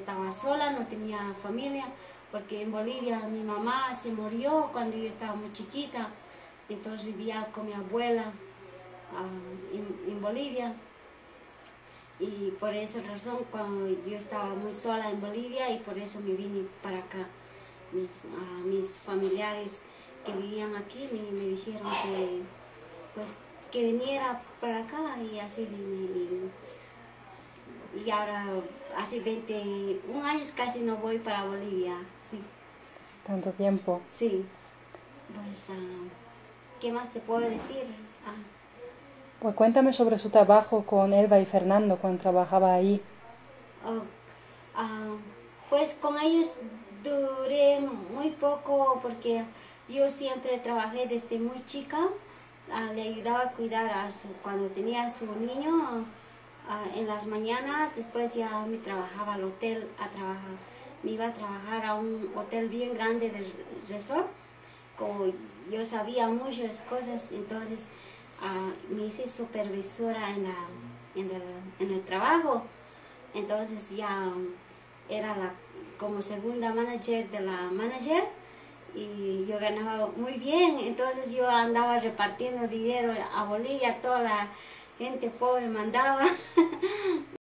estaba sola, no tenía familia, porque en Bolivia mi mamá se murió cuando yo estaba muy chiquita, entonces vivía con mi abuela en Bolivia. Y por esa razón, cuando yo estaba muy sola en Bolivia, y por eso me vine para acá. Mis familiares que vivían aquí me dijeron que, pues, que viniera para acá, y así vine. Y ahora hace 21 años casi no voy para Bolivia. Sí, Tanto tiempo. sí. Pues, ¿qué más te puedo decir? Ah, Pues cuéntame sobre su trabajo con Elba y Fernando cuando trabajaba ahí. oh, ah, pues con ellos duré muy poco, porque yo siempre trabajé desde muy chica. Le ayudaba a cuidar cuando tenía a su niño en las mañanas. Después ya me trabajaba al hotel a trabajar. Me iba a trabajar a un hotel bien grande del resort. Como yo sabía muchas cosas, entonces me hice supervisora en el trabajo. Entonces ya era como segunda manager de la manager, y yo ganaba muy bien. Entonces yo andaba repartiendo dinero a Bolivia, toda la gente pobre mandaba.